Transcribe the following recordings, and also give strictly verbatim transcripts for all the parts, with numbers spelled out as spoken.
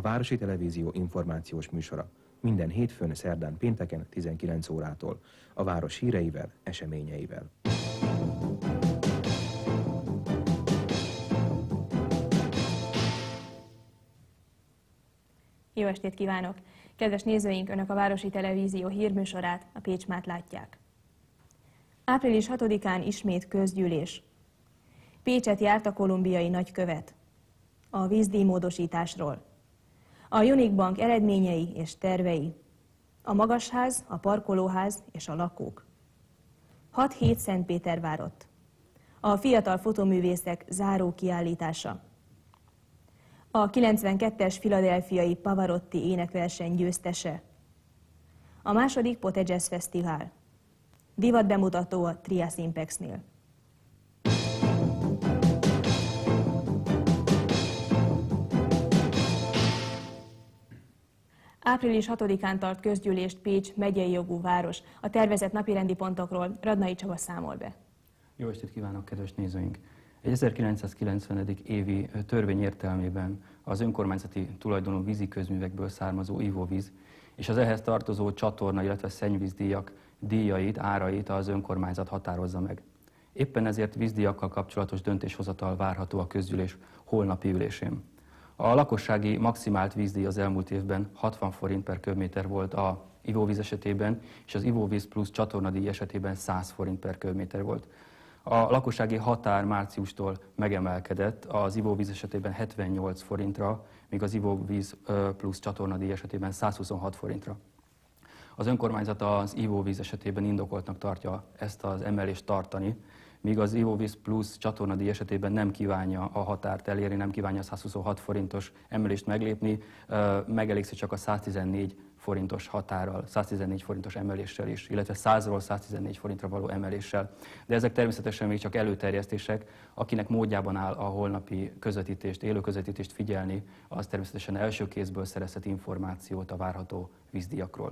Városi Televízió információs műsora. Minden hétfőn, szerdán, pénteken tizenkilenc órától. A város híreivel, eseményeivel. Jó estét kívánok! Kedves nézőink, Önök a Városi Televízió hírműsorát, a Pécsmát látják. április hatodikán ismét közgyűlés. Pécset járt a kolumbiai nagykövet. A vízdíjmódosításról. A Unique Bank eredményei és tervei. A Magasház, a Parkolóház és a lakók. hat hét Szentpétervárott. A fiatal fotoművészek záró kiállítása. A kilencvenkettes Philadelphiai Pavarotti énekverseny győztese. A második Pote Jazz Fesztivál. Divatbemutató a Trias Impexnél. április hatodikán tart közgyűlést Pécs megyei jogú város. A tervezett napirendi pontokról Radnai Csaba számol be. Jó estét kívánok, kedves nézőink! Egy ezerkilencszázkilencvenedik évi törvény értelmében az önkormányzati tulajdonú vízi közművekből származó ivóvíz és az ehhez tartozó csatorna, illetve szennyvízdíjak díjait, árait az önkormányzat határozza meg. Éppen ezért vízdíjakkal kapcsolatos döntéshozatal várható a közgyűlés holnapi ülésén. A lakossági maximált vízdíj az elmúlt évben hatvan forint per köbméter volt a ivóvíz esetében, és az ivóvíz plusz csatornadíj esetében száz forint per köbméter volt. A lakossági határ márciustól megemelkedett, az ivóvíz esetében hetvennyolc forintra, míg az ivóvíz plusz csatornadíj esetében százhuszonhat forintra. Az önkormányzat az ivóvíz esetében indokoltnak tartja ezt az emelést tartani, míg az ivóvíz plusz csatornadíj esetében nem kívánja a határt elérni, nem kívánja a százhuszonhat forintos emelést meglépni, megelégszik csak a száztizennégy forintos határral, száztizennégy forintos emeléssel is, illetve százról száztizennégy forintra való emeléssel. De ezek természetesen még csak előterjesztések, akinek módjában áll a holnapi közvetítést, élő közvetítést figyelni, az természetesen első kézből szerezhet információt a várható vízdíjakról.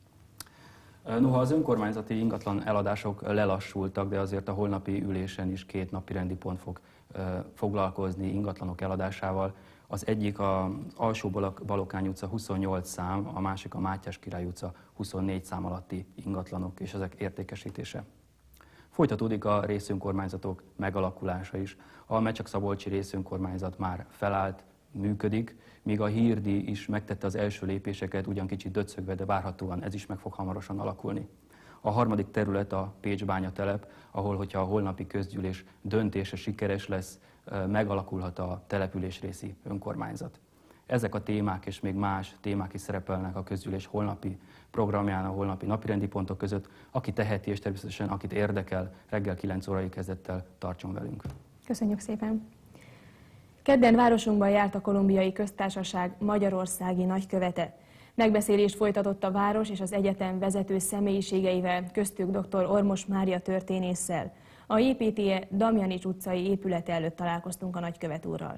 Noha az önkormányzati ingatlan eladások lelassultak, de azért a holnapi ülésen is két napi rendi pont fog foglalkozni ingatlanok eladásával. Az egyik az Alsó Balokány utca huszonnyolc szám, a másik a Mátyás Király utca huszonnégy szám alatti ingatlanok és ezek értékesítése. Folytatódik a részönkormányzatok megalakulása is. A Mecsekszabolcsi részönkormányzat már felállt, működik, míg a Hírdi is megtette az első lépéseket, ugyan kicsit döcögve, de várhatóan ez is meg fog hamarosan alakulni. A harmadik terület a Pécs bányatelep, ahol, hogyha a holnapi közgyűlés döntése sikeres lesz, megalakulhat a településrészi önkormányzat. Ezek a témák és még más témák is szerepelnek a közgyűlés holnapi programján, a holnapi napirendi pontok között. Aki teheti, és természetesen akit érdekel, reggel kilenc órai kezdettel tartson velünk. Köszönjük szépen! Kedden városunkban járt a Kolumbiai Köztársaság magyarországi nagykövete. Megbeszélést folytatott a város és az egyetem vezető személyiségeivel, köztük dr. Ormos Mária történésszel. A jé pé té e Damjanics utcai épülete előtt találkoztunk a nagykövet úrral.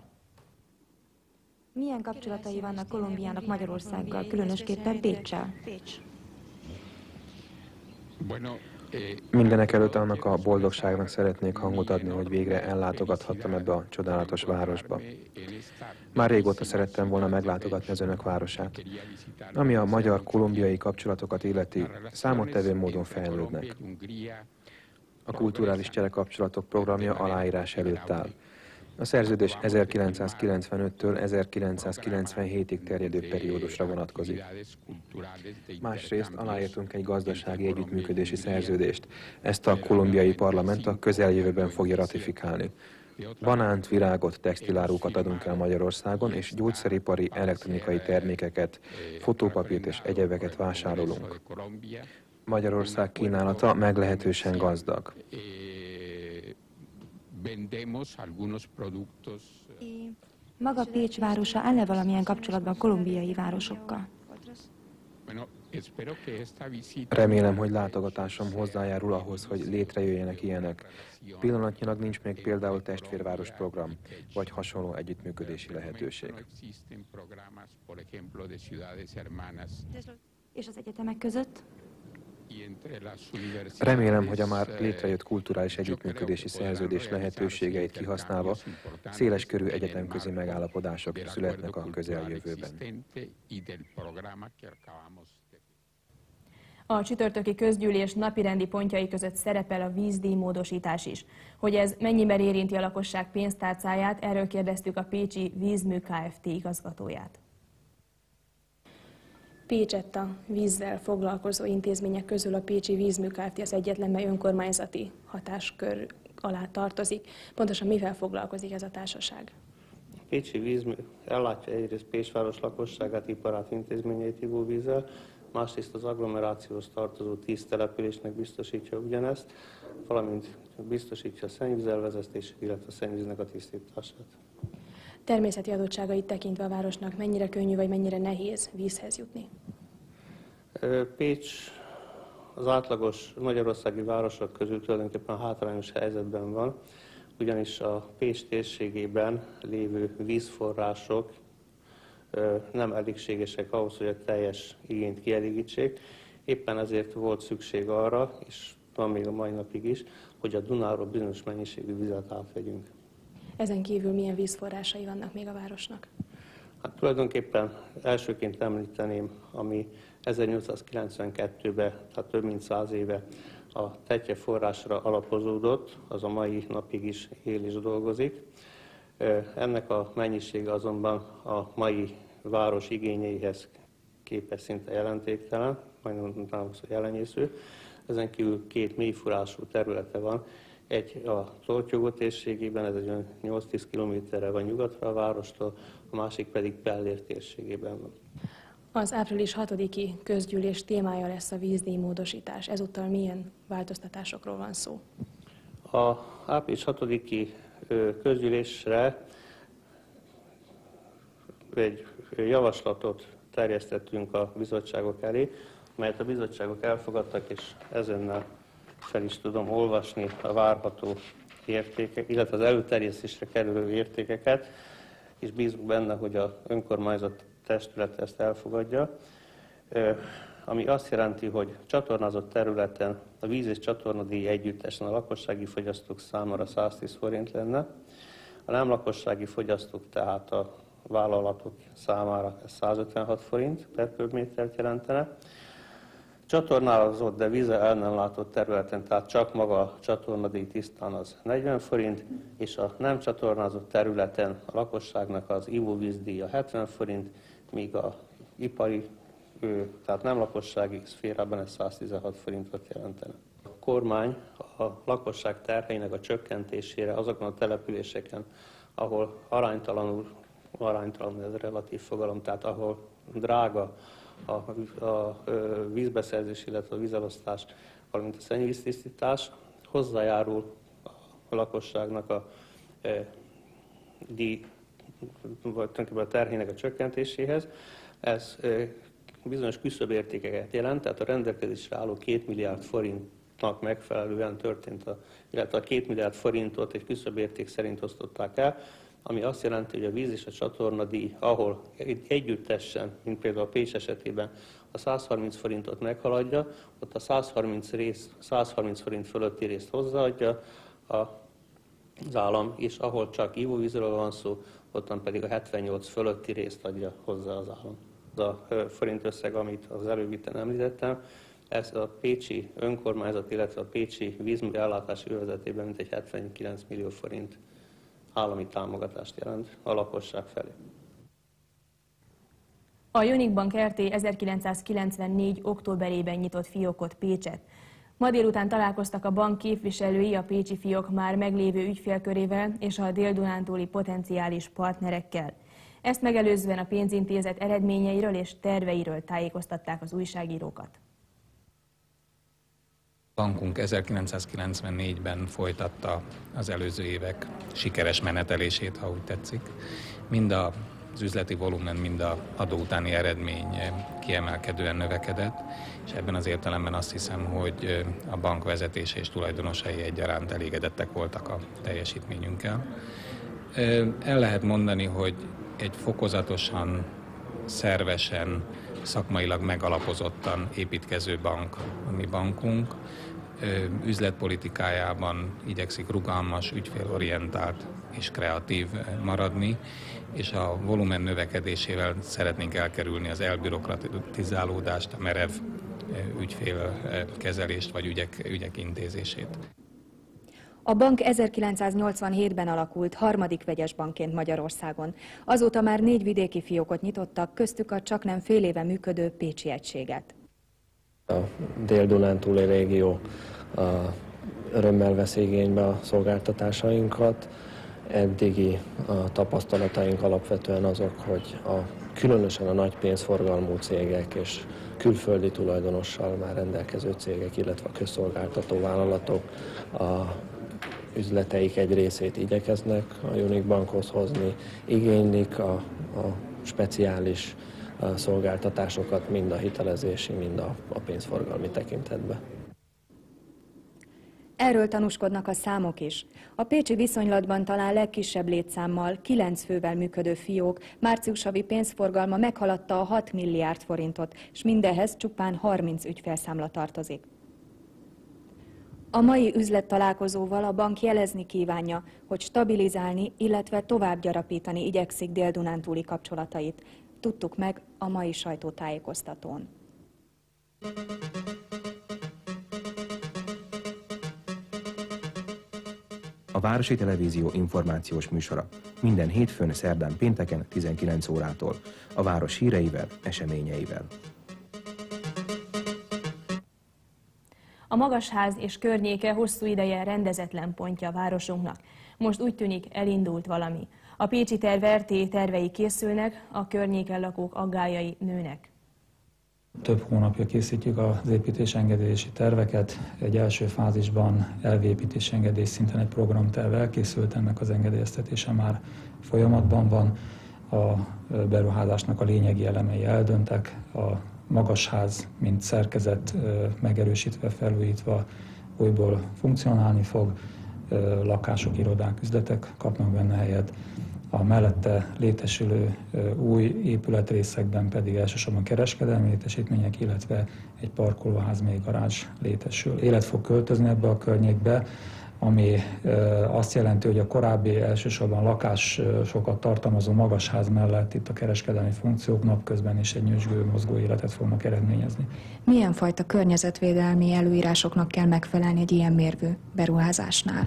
Milyen kapcsolatai vannak Kolumbiának Magyarországgal, különösképpen Péccsel? Mindenek előtt annak a boldogságnak szeretnék hangot adni, hogy végre ellátogathattam ebbe a csodálatos városba. Már régóta szerettem volna meglátogatni az önök városát. Ami a magyar-kolumbiai kapcsolatokat illeti, számottevő módon fejlődnek. A kulturális cserekapcsolatok programja aláírás előtt áll. A szerződés ezerkilencszázkilencvenöttől ezerkilencszázkilencvenhétig terjedő periódusra vonatkozik. Másrészt aláírtunk egy gazdasági együttműködési szerződést. Ezt a kolumbiai parlament a közeljövőben fogja ratifikálni. Banánt, virágot, textilárukat adunk el Magyarországon, és gyógyszeripari, elektronikai termékeket, fotópapírt és egyebeket vásárolunk. Magyarország kínálata meglehetősen gazdag. Maga Pécs városa áll-e valamilyen kapcsolatban kolumbiai városokkal? Remélem, hogy látogatásom hozzájárul ahhoz, hogy létrejöjjenek ilyenek. Pillanatnyilag nincs még például testvérváros program, vagy hasonló együttműködési lehetőség. És az egyetemek között? Remélem, hogy a már létrejött kulturális együttműködési szerződés lehetőségeit kihasználva széles körű egyetemközi megállapodások születnek a közeljövőben. A csütörtöki közgyűlés napirendi pontjai között szerepel a vízdíj módosítás is. Hogy ez mennyiben érinti a lakosság pénztárcáját, erről kérdeztük a Pécsi Vízmű Kft. Igazgatóját. Pécsett a vízzel foglalkozó intézmények közül a Pécsi Vízmű Kft. Az egyetlen, mely önkormányzati hatáskör alá tartozik. Pontosan mivel foglalkozik ez a társaság? A Pécsi Vízmű ellátja egyrészt Pécsváros lakosságát, iparát, intézményeit ivóvízzel, másrészt az agglomerációhoz tartozó tíz településnek biztosítja ugyanezt, valamint biztosítja a szennyvízelvezetését, illetve a szennyvíznek a tisztítását. Természeti adottságait tekintve a városnak mennyire könnyű vagy mennyire nehéz vízhez jutni? Pécs az átlagos magyarországi városok közül tulajdonképpen hátrányos helyzetben van, ugyanis a Pécs térségében lévő vízforrások nem elégségesek ahhoz, hogy a teljes igényt kielégítsék. Éppen ezért volt szükség arra, és van még a mai napig is, hogy a Dunáról bizonyos mennyiségű vizet átvegyünk. Ezen kívül milyen vízforrásai vannak még a városnak? Hát tulajdonképpen elsőként említeném, ami ezernyolcszázkilencvenkettőben, tehát több mint száz éve a Tetje forrásra alapozódott, az a mai napig is él és dolgozik. Ennek a mennyisége azonban a mai város igényeihez képest szinte jelentéktelen, majdnem mondanám, hogy elenyésző. Ezen kívül két mélyforrású területe van. Egy a Toltyogó térségében, ez egy olyan nyolc-tíz kilométerre van nyugatra a várostól, a másik pedig Pellér térségében van. Az április hatodiki közgyűlés témája lesz a vízdíj módosítás. Ezúttal milyen változtatásokról van szó? A április hatodiki közgyűlésre egy javaslatot terjesztettünk a bizottságok elé, melyet a bizottságok elfogadtak, és ezennel fel is tudom olvasni a várható értékek, illetve az előterjesztésre kerülő értékeket, és bízunk benne, hogy az önkormányzat testület ezt elfogadja, ami azt jelenti, hogy csatornázott területen a víz és csatornadíj együttesen a lakossági fogyasztók számára száztíz forint lenne, a nem lakossági fogyasztók, tehát a vállalatok számára százötvenhat forint per köbmétert jelentene. Csatornázott, de vízzel el nem látott területen, tehát csak maga a csatornadíj tisztán az negyven forint, és a nem csatornázott területen a lakosságnak az ivóvízdíja hetven forint, míg a ipari, tehát nem lakossági szférában ez száztizenhat forintot jelentene. A kormány a lakosság terheinek a csökkentésére azokon a településeken, ahol aránytalanul, aránytalanul ez relatív fogalom, tehát ahol drága a, a, a vízbeszerzés, illetve a vízelosztás, valamint a szennyvíztisztítás, hozzájárul a lakosságnak a e, díj, vagy a terhének a csökkentéséhez. Ez e, bizonyos küszöbértékeket jelent, tehát a rendelkezésre álló két milliárd forintnak megfelelően történt, a, illetve a két milliárd forintot egy küszöbérték szerint osztották el, ami azt jelenti, hogy a víz és a csatornadíj, ahol együttesen, mint például a Pécs esetében a százharminc forintot meghaladja, ott a százharminc, rész, százharminc forint fölötti részt hozzáadja az állam, és ahol csak ivóvízről van szó, ottan pedig a hetvennyolc fölötti részt adja hozzá az állam. Az a forint összeg, amit az előbb itt említettem, ez a pécsi önkormányzat, illetve a pécsi vízmű ellátási övezetében mintegy hetvenkilenc millió forint állami támogatást jelent a lakosság felé. A Jonik Bank Kft. ezerkilencszázkilencvennégy októberében nyitott fiókot Pécsett. Ma délután találkoztak a bank képviselői a pécsi fiók már meglévő ügyfélkörével és a dél-dunántúli potenciális partnerekkel. Ezt megelőzően a pénzintézet eredményeiről és terveiről tájékoztatták az újságírókat. Bankunk ezerkilencszázkilencvennégyben folytatta az előző évek sikeres menetelését, ha úgy tetszik. Mind az üzleti volumen, mind az adó utáni eredmény kiemelkedően növekedett, és ebben az értelemben azt hiszem, hogy a bank vezetése és tulajdonosai egyaránt elégedettek voltak a teljesítményünkkel. El lehet mondani, hogy egy fokozatosan, szervesen szakmailag megalapozottan építkező bank a mi bankunk. Üzletpolitikájában igyekszik rugalmas, ügyfélorientált és kreatív maradni, és a volumen növekedésével szeretnénk elkerülni az elbürokratizálódást, a merev ügyfélkezelést vagy ügyek, ügyek intézését. A bank ezerkilencszáznyolcvanhétben alakult, harmadik vegyes bankként Magyarországon. Azóta már négy vidéki fiókot nyitottak, köztük a csaknem fél éve működő pécsi egységet. A Dél-Dunántúli régió a örömmel vesz igénybe a szolgáltatásainkat. Eddigi a tapasztalataink alapvetően azok, hogy a, különösen a nagy pénzforgalmú cégek és külföldi tulajdonossal már rendelkező cégek, illetve a közszolgáltató vállalatok a üzleteik egy részét igyekeznek a Unique Bankhoz hozni, igénylik a, a speciális a szolgáltatásokat mind a hitelezési, mind a, a pénzforgalmi tekintetben. Erről tanúskodnak a számok is. A pécsi viszonylatban talán legkisebb létszámmal, kilenc fővel működő fiók március havi pénzforgalma meghaladta a hat milliárd forintot, és mindehhez csupán harminc ügyfélszámla tartozik. A mai üzlettalálkozóval a bank jelezni kívánja, hogy stabilizálni, illetve tovább gyarapítani igyekszik dél-dunántúli kapcsolatait. Tudtuk meg a mai sajtótájékoztatón. A Városi Televízió információs műsora minden hétfőn, szerdán, pénteken tizenkilenc órától a város híreivel, eseményeivel. A Magasház és környéke hosszú ideje rendezetlen pontja a városunknak. Most úgy tűnik, elindult valami. A pécsi terv er té tervei készülnek, a környéken lakók aggályai nőnek. Több hónapja készítjük az építésengedélyezési terveket. Egy első fázisban elvépítési engedély szinten egy programterv elkészült, ennek az engedélyeztetése már folyamatban van. A beruházásnak a lényegi elemei eldöntek. A Magasház, mint szerkezet megerősítve, felújítva újból funkcionálni fog. Lakások, irodák, üzletek kapnak benne helyet. A mellette létesülő új épületrészekben pedig elsősorban kereskedelmi létesítmények, illetve egy parkolóház, még garázs létesül. Élet fog költözni ebbe a környékbe, ami azt jelenti, hogy a korábbi elsősorban lakásokat tartalmazó Magasház mellett itt a kereskedelmi funkciók napközben is egy nyüzsgő, mozgó életet fognak eredményezni. Milyen fajta környezetvédelmi előírásoknak kell megfelelni egy ilyen mérvű beruházásnál?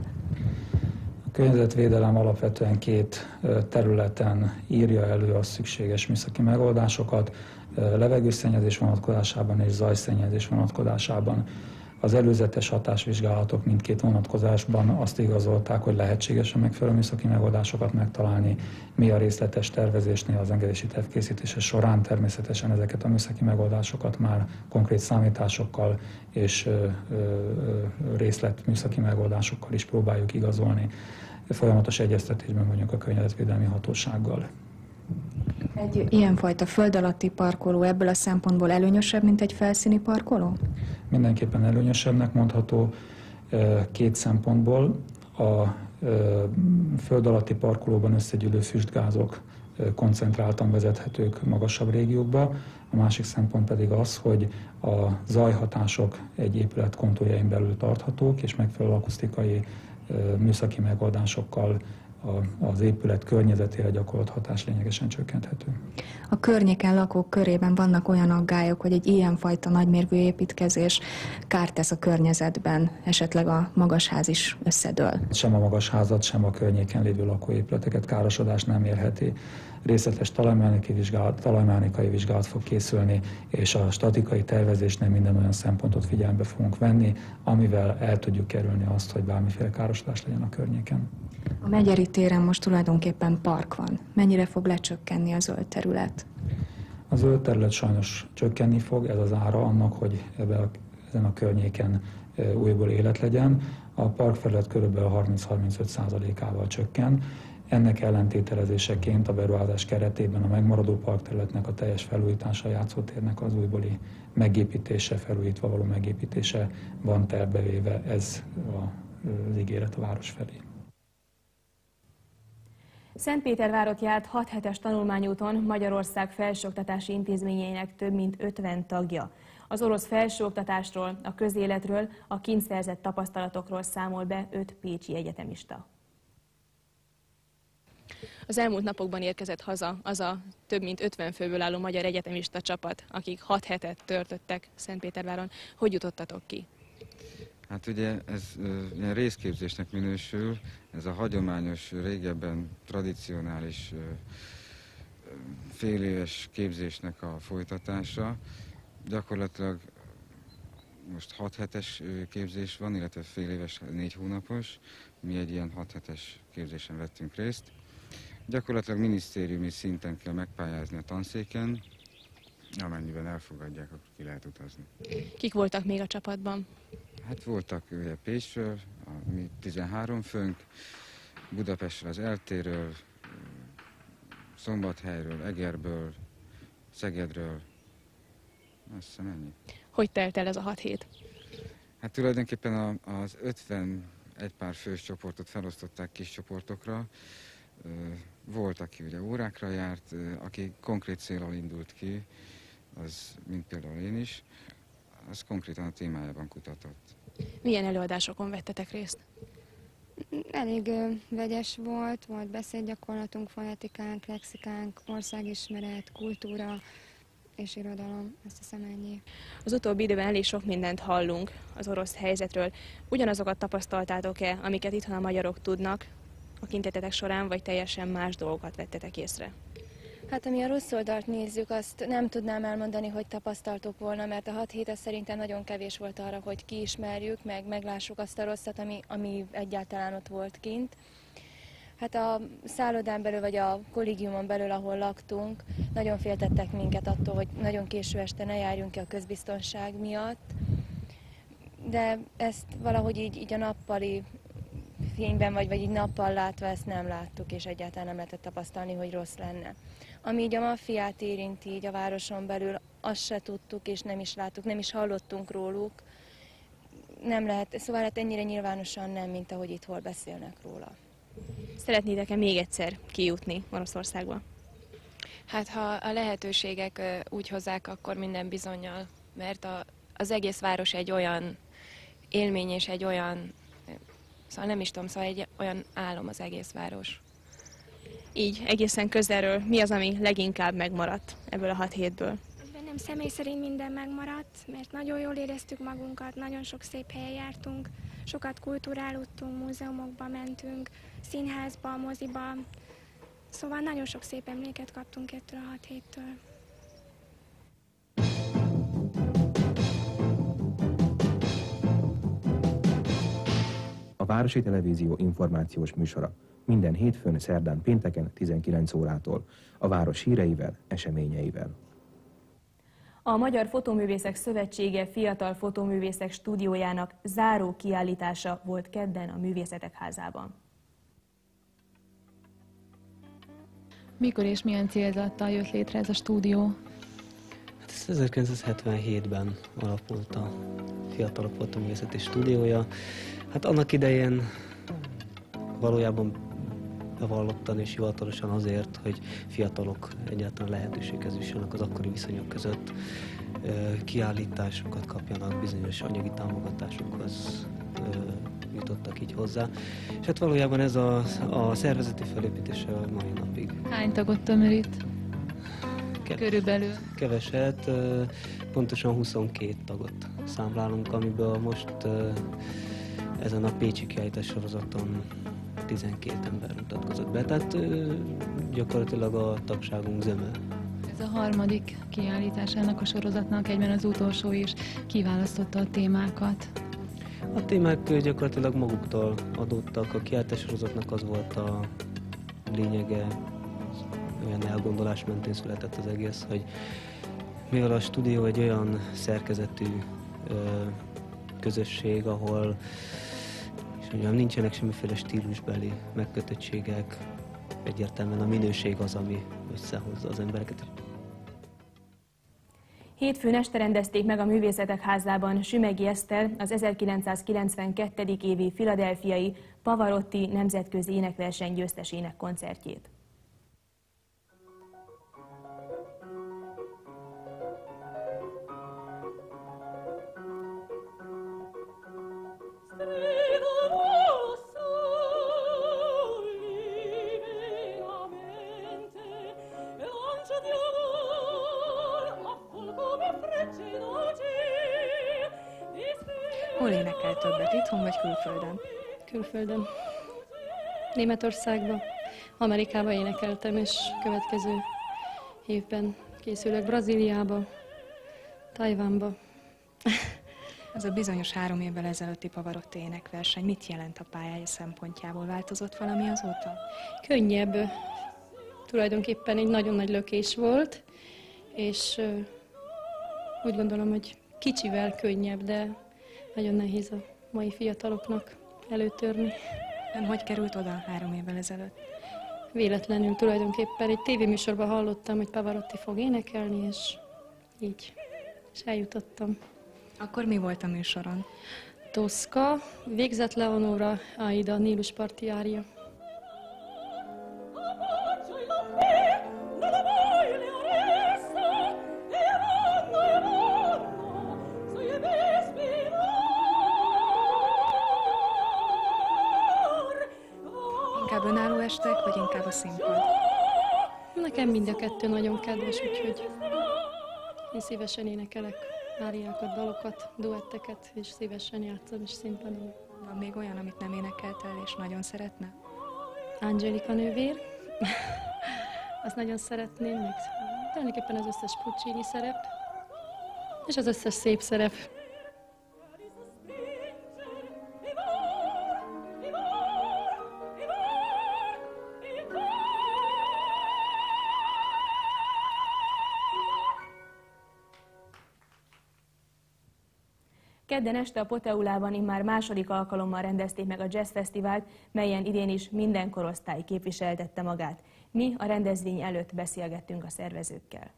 A környezetvédelem alapvetően két területen írja elő a szükséges műszaki megoldásokat, levegőszennyezés vonatkozásában és zajszennyezés vonatkozásában. Az előzetes hatásvizsgálatok mindkét vonatkozásban azt igazolták, hogy lehetséges a megfelelő műszaki megoldásokat megtalálni. Mi a részletes tervezésnél, az engedélyesi terv készítése során természetesen ezeket a műszaki megoldásokat már konkrét számításokkal és ö, ö, részlet műszaki megoldásokkal is próbáljuk igazolni. Folyamatos egyeztetésben vagyunk a környezetvédelmi hatósággal. Egy ilyenfajta föld alatti parkoló ebből a szempontból előnyösebb, mint egy felszíni parkoló? Mindenképpen előnyösebbnek mondható két szempontból. A föld alatti parkolóban összegyűlő füstgázok koncentráltan vezethetők magasabb régiókba. A másik szempont pedig az, hogy a zajhatások egy épület konturjain belül tarthatók, és megfelelő akusztikai műszaki megoldásokkal az épület környezetére gyakorolt hatás lényegesen csökkenthető. A környéken lakók körében vannak olyan aggályok, hogy egy ilyenfajta nagymérvű építkezés kárt tesz a környezetben, esetleg a Magasház is összedől. Sem a Magasházat, sem a környéken lévő lakóépületeket károsodás nem érheti. Részletes talajmechanikai vizsgálat, talajmechanikai vizsgálat fog készülni, és a statikai tervezésnél minden olyan szempontot figyelembe fogunk venni, amivel el tudjuk kerülni azt, hogy bármiféle károsodás legyen a környéken. A Megyeri téren most tulajdonképpen park van. Mennyire fog lecsökkenni a zöld terület? A zöld terület sajnos csökkenni fog, ez az ára annak, hogy ebben a, ezen a környéken újból élet legyen. A parkfelület kb. harminc-harmincöt százalékával csökken. Ennek ellentételezéseként a beruházás keretében a megmaradó parkterületnek a teljes felújítása, a játszótérnek az újbóli megépítése, felújítva való megépítése van tervbevéve, ez az ígéret a város felé. Szentpétervárot járt hat hetes tanulmányúton Magyarország felsőoktatási intézményeinek több mint ötven tagja. Az orosz felsőoktatásról, a közéletről, a kint szerzett tapasztalatokról számol be öt pécsi egyetemista. Az elmúlt napokban érkezett haza az a több mint ötven főből álló magyar egyetemista csapat, akik hat hetet töltöttek Szentpéterváron. Hogy jutottatok ki? Hát ugye ez ilyen részképzésnek minősül, ez a hagyományos, régebben tradicionális féléves képzésnek a folytatása. Gyakorlatilag most hat hetes képzés van, illetve féléves, négy hónapos. Mi egy ilyen hat hetes képzésen vettünk részt. Gyakorlatilag minisztériumi szinten kell megpályázni a tanszéken, amennyiben elfogadják, akkor ki lehet utazni. Kik voltak még a csapatban? Hát voltak ugye Pécsről, a, mi tizenhárom főnk, Budapestről, az Eltéről, Szombathelyről, Egerből, Szegedről, azt hiszem ennyi. Hogy telt el ez a hat hét? Hát tulajdonképpen a, az ötven egy pár fős csoportot felosztották kis csoportokra. Volt, aki ugye órákra járt, aki konkrét céllal indult ki, az, mint például én is, az konkrétan a témájában kutatott. Milyen előadásokon vettetek részt? Elég ö, vegyes volt, volt beszédgyakorlatunk, fonetikánk, lexikánk, országismeret, kultúra és irodalom, azt hiszem ennyi. Az utóbbi időben elég sok mindent hallunk az orosz helyzetről. Ugyanazokat tapasztaltátok-e, amiket itthon a magyarok tudnak a kintetetek során, vagy teljesen más dolgokat vettetek észre? Hát ami a rossz oldalt nézzük, azt nem tudnám elmondani, hogy tapasztaltuk volna, mert a hat hét szerintem nagyon kevés volt arra, hogy kiismerjük, meg meglássuk azt a rosszat, ami, ami egyáltalán ott volt kint. Hát a szállodán belül, vagy a kollégiumon belül, ahol laktunk, nagyon féltettek minket attól, hogy nagyon késő este ne járjunk ki a közbiztonság miatt. De ezt valahogy így, így a nappali fényben, vagy, vagy így nappal látva ezt nem láttuk, és egyáltalán nem lehetett tapasztalni, hogy rossz lenne. Ami így a maffiát érinti így a városon belül, azt se tudtuk, és nem is láttuk, nem is hallottunk róluk. Nem lehet, szóval hát ennyire nyilvánosan nem, mint ahogy itt hol beszélnek róla. Szeretnétek-e még egyszer kijutni Oroszországba? Hát ha a lehetőségek úgy hozzák, akkor minden bizonnyal, mert a, az egész város egy olyan élmény és egy olyan, szóval nem is tudom, szóval egy olyan álom az egész város. Így, egészen közelről, mi az, ami leginkább megmaradt ebből a hat hétből? Bennem személy szerint minden megmaradt, mert nagyon jól éreztük magunkat, nagyon sok szép helyen jártunk, sokat kulturálódtunk, múzeumokba mentünk, színházba, moziba, szóval nagyon sok szép emléket kaptunk ettől a hat héttől. A Városi Televízió információs műsora minden hétfőn, szerdán, pénteken tizenkilenc órától, a város híreivel, eseményeivel. A Magyar Fotóművészek Szövetsége Fiatal Fotóművészek Stúdiójának záró kiállítása volt kedden a Művészetek Házában. Mikor és milyen célzattal jött létre ez a stúdió? Hát ez ezerkilencszázhetvenhétben alapult a Fiatalok Fotóművészeti Stúdiója. Hát annak idején valójában bevallottan és hivatalosan azért, hogy fiatalok egyáltalán lehetőséghez jussanak az akkori viszonyok között, kiállításokat kapjanak, bizonyos anyagi támogatásokhoz jutottak így hozzá. És hát valójában ez a, a szervezeti felépítése a mai napig. Hány tagot tömörít? Keves, Körülbelül? Keveset, pontosan huszonkét tagot számlálunk, amiből most ezen a pécsi kiállítás sorozaton tizenkét ember mutatkozott be, tehát gyakorlatilag a tagságunk zöme. Ez a harmadik kiállításának a sorozatnak, egyben az utolsó is. Kiválasztotta a témákat? A témák gyakorlatilag maguktól adottak. A kiállítás sorozatnak az volt a lényege, olyan elgondolás mentén született az egész, hogy mivel a stúdió egy olyan szerkezetű közösség, ahol és mondjam, nincsenek semmiféle stílusbeli megkötöttségek, egyértelműen a minőség az, ami összehozza az embereket. Hétfőn este rendezték meg a Művészetek Házában Sümeghy Eszter az ezerkilencszázkilencvenkettő évi philadelphiai Pavarotti nemzetközi énekverseny győztesének koncertjét. Hol énekel többet, itthon vagy külföldön? Külföldön. Németországban, Amerikában énekeltem, és következő évben készülök Brazíliába, Tajvánba. Ez a bizonyos három évvel ezelőtti Pavarotti énekverseny mit jelent a pályája szempontjából? Változott valami azóta? Könnyebb. Tulajdonképpen egy nagyon nagy lökés volt, és úgy gondolom, hogy kicsivel könnyebb, de nagyon nehéz a mai fiataloknak előtörni. Ön hogy került oda három évvel ezelőtt? Véletlenül tulajdonképpen egy tévéműsorban hallottam, hogy Pavarotti fog énekelni, és így, és eljutottam. Akkor mi volt a műsoron? Tosca, Végzett Leonóra, Aida, Nílusparti ária. Inkább önálló estek, vagy inkább a színpad? Nekem mind a kettő nagyon kedves, úgyhogy én szívesen énekelek áriákat, dalokat, duetteket, és szívesen játszom is színpadon. Van még olyan, amit nem énekelt el, és nagyon szeretne? Angelika nővér. Azt nagyon szeretném, még tulajdonképpen az összes Puccini szerep, és az összes szép szerep. Kedden este a Poteulában immár második alkalommal rendezték meg a Jazz Fesztivált, melyen idén is minden korosztály képviseltette magát. Mi a rendezvény előtt beszélgettünk a szervezőkkel.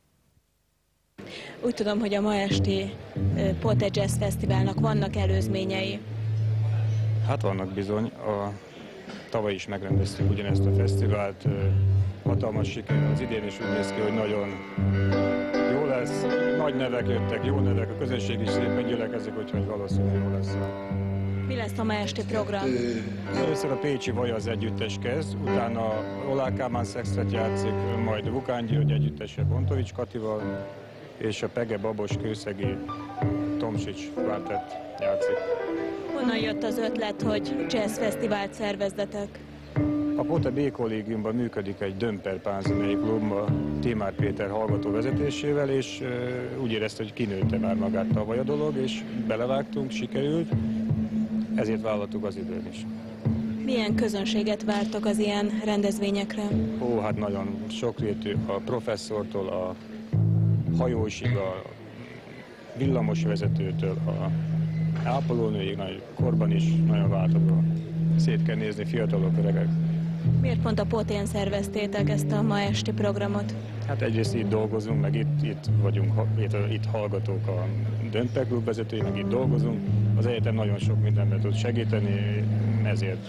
Úgy tudom, hogy a ma esti Pote Jazz Fesztiválnak vannak előzményei. Hát vannak bizony. A tavaly is megrendeztük ugyanezt a fesztivált. Hatalmas siker. Az idén is úgy néz ki, hogy nagyon jó lesz. Nagy nevek jöttek, jó nevek, a közönség is szépen gyülekezik, úgyhogy valószínűleg jó lesz. Mi lesz a ma esti program? Először a Pécsi Vaj az együttes kezd, utána Olá Kálmán Szextet játszik, majd Vukán György együttese Bontovics Katival, és a Pege Babos Kőszegi Tomsics kvártett játszik. Honnan jött az ötlet, hogy jazz fesztivált szervezzetek? A Pote B kollégiumban működik egy Dömper pánzenei klub, Timár Péter hallgató vezetésével, és uh, úgy érezte, hogy kinőtte már magát tavaly a dolog, és belevágtunk, sikerült, ezért vállaltuk az időn is. Milyen közönséget vártok az ilyen rendezvényekre? Ó, hát nagyon sokrétű, a professzortól, a hajósig, a villamosvezetőtől, a ápolónőig, nagy korban is nagyon változó. Szét kell nézni, fiatalok, öregek. Miért pont a Potén szerveztétek ezt a ma esti programot? Hát egyrészt itt dolgozunk, meg itt, itt vagyunk, itt, itt hallgatók a Dömper klub vezetői, meg itt dolgozunk. Az egyetem nagyon sok mindenben tud segíteni, ezért.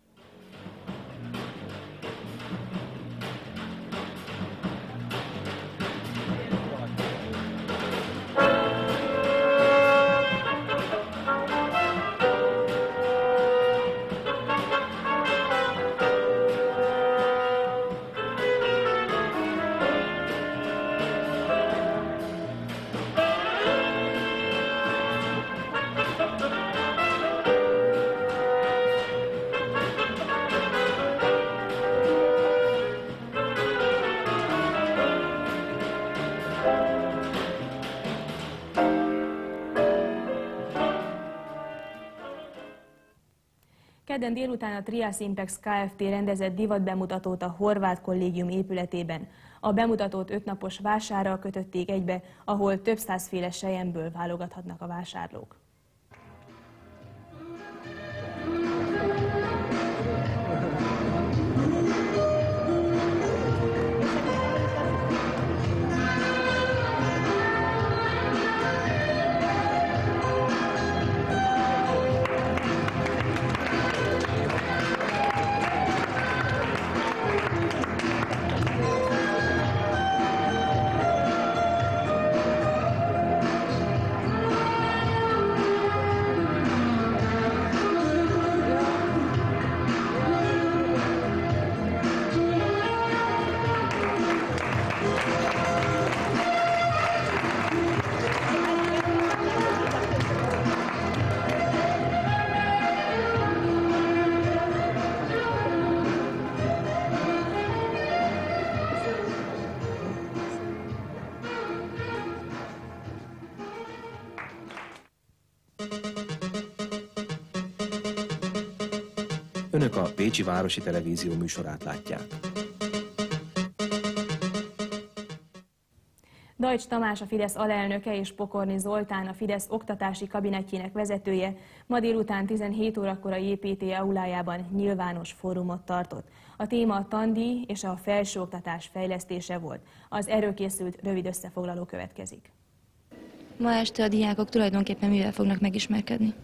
Kedden délután a Trias Impex Kft. Rendezett divatbemutatót a Horváth Kollégium épületében. A bemutatót ötnapos vásárral kötötték egybe, ahol több százféle selyemből válogathatnak a vásárlók. Önök a Pécsi Városi Televízió műsorát látják. Dajcs Tamás a Fidesz alelnöke és Pokorni Zoltán a Fidesz oktatási kabinetjének vezetője ma délután tizenhét órakor a jé pé té aulájában nyilvános fórumot tartott. A téma a tandíj és a felsőoktatás fejlesztése volt. Az erről készült rövid összefoglaló következik. Ma este a diákok tulajdonképpen mivel fognak megismerkedni?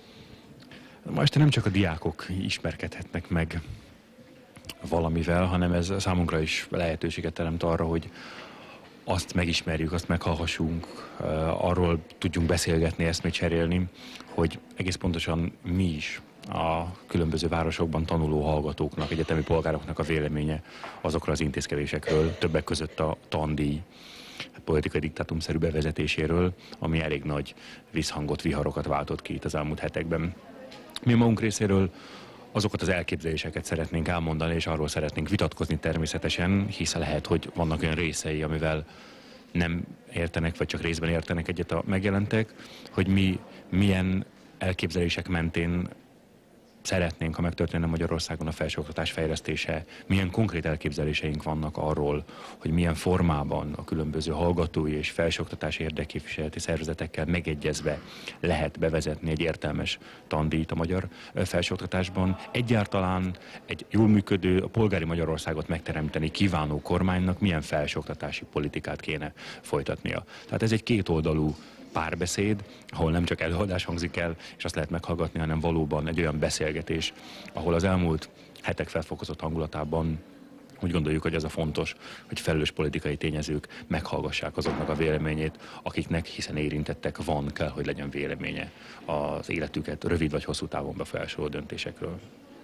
Ma este nem csak a diákok ismerkedhetnek meg valamivel, hanem ez számunkra is lehetőséget teremt arra, hogy azt megismerjük, azt meghallhassunk, arról tudjunk beszélgetni, eszmét cserélni, hogy egész pontosan mi is a különböző városokban tanuló hallgatóknak, egyetemi polgároknak a véleménye azokra az intézkedésekről, többek között a tandíj politikai diktátumszerű bevezetéséről, ami elég nagy visszhangot, viharokat váltott ki itt az elmúlt hetekben. Mi magunk részéről azokat az elképzeléseket szeretnénk elmondani, és arról szeretnénk vitatkozni természetesen, hisz lehet, hogy vannak olyan részei, amivel nem értenek, vagy csak részben értenek egyet a megjelentek, hogy mi milyen elképzelések mentén szeretnénk, ha megtörténne Magyarországon a felsőoktatás fejlesztése, milyen konkrét elképzeléseink vannak arról, hogy milyen formában a különböző hallgatói és felsőoktatási érdekképviseleti szervezetekkel megegyezve lehet bevezetni egy értelmes tandíjt a magyar felsőoktatásban. Egyáltalán egy jól működő, a polgári Magyarországot megteremteni kívánó kormánynak milyen felsőoktatási politikát kéne folytatnia. Tehát ez egy kétoldalú párbeszéd, ahol nem csak előadás hangzik el, és azt lehet meghallgatni, hanem valóban egy olyan beszélgetés, ahol az elmúlt hetek felfokozott hangulatában úgy gondoljuk, hogy ez a fontos, hogy felelős politikai tényezők meghallgassák azoknak a véleményét, akiknek, hiszen érintettek, van, kell, hogy legyen véleménye az életüket rövid vagy hosszú távon befolyásoló döntésekről.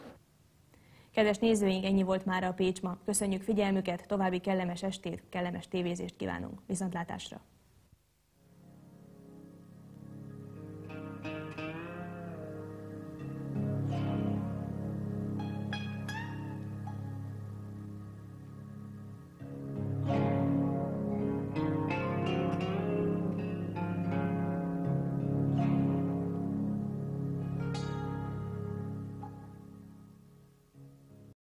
Kedves nézőink, ennyi volt már a Pécs ma. Köszönjük figyelmüket, további kellemes estét, kellemes tévézést kívánunk. Viszontlátásra!